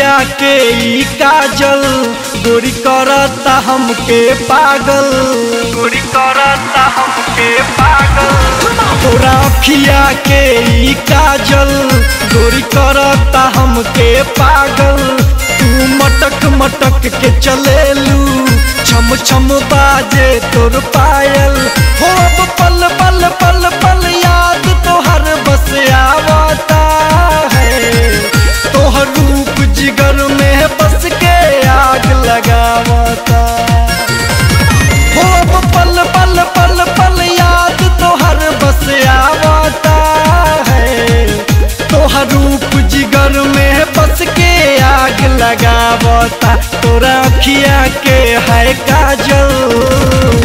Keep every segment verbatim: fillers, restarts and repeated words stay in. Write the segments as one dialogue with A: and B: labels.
A: अखिया के ई काजल गोरी करता हमके पागल, गोरी करता हमके पागल। तोरा अखिया के ई काजल गोरी करता हमके पागल। तू मटक मटक के चलेलू, छम छम बाजे तोर पायल। हो अब पल पल पल पल याद तोहर बस आवता है। तोहर रूप जिगर में बस के आग लगावता। हो अब पल पल पल पल याद तोहर बस आवता है। तोहर रूप जिगर में बस के आग लगावता। तोरा अखिया के है काजल।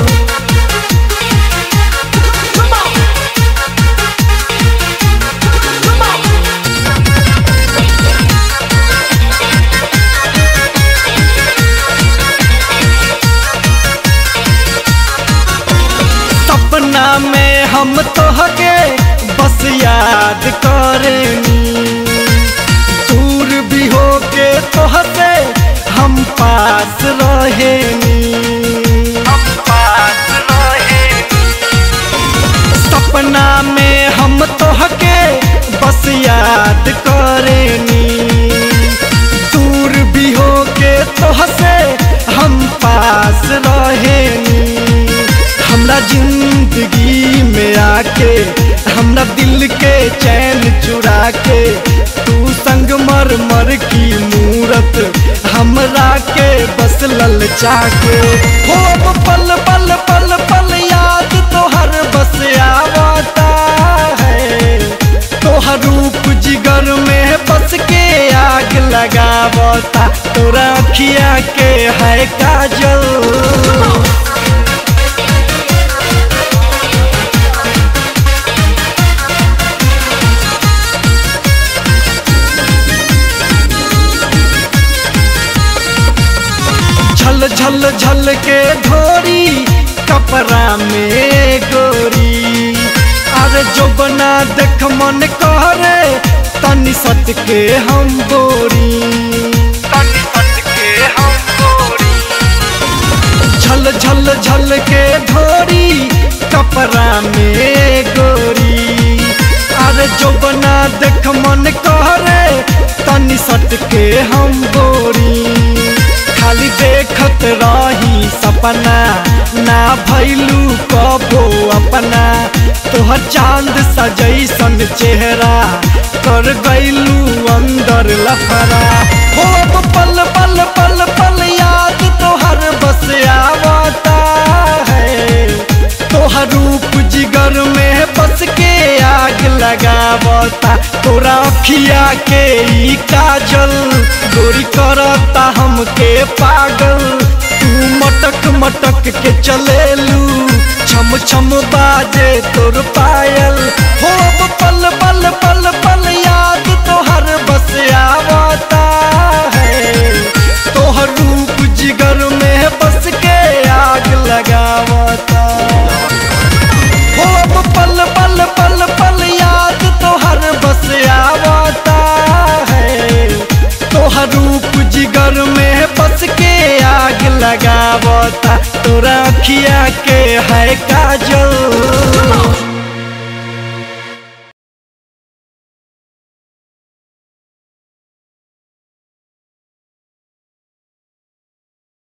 A: सपना में हम तोहके बस याद करेनी, दूर भी होके तोहसे हम पास रहेनी, हम पास रहेनी। सपना में हम तोहके बस याद करेनी, दूर भी होके तोहसे हम पास रहेनी। हमरा जिंदगी में आके हमरा दिल के चैन चुरा के तू संग मर मर की मूरत हमरा के बस ललचा के। हो अब पल पल पल पल याद तोहर बस आवता है। तोहर रूप जिगर में बस के आग लगावता। तोरा अखिया के है काजल। झल झल झल के धोरी कपड़ा में गोरी। अरे जो बना देख मन करे तनी सट के हम गोरी, तनी सट के हम गोरी। झल झल झल के धोरी कपड़ा में गोरी। अरे जो बना देख मन करे तनी सट के हम गोरी। खाली देखत रही सपना ना भैलू कबो अपना। तोहर चांद सजैसन चेहरा कर गैलू अंदर लफरा। हो अब पल पल पल पल याद तोहर बस आवता है। तोहर रूप जिगर में बस के आग लगावता। तोरा अखिया के ई काजल गोरी करता हमके पागल। तू मटक मटक के चलेलू, छम छम बाजे तोर पायल। हो अब पल पल पल पल याद तोहर बस आवता है। तोहर रूप जिगर में बस के आग लगावता। हो अब पल पल पल पल याद तोहर बस आवता है। तोहर रूप जिगर में बस के आग लगावता। तोरा अखिया के है काजल।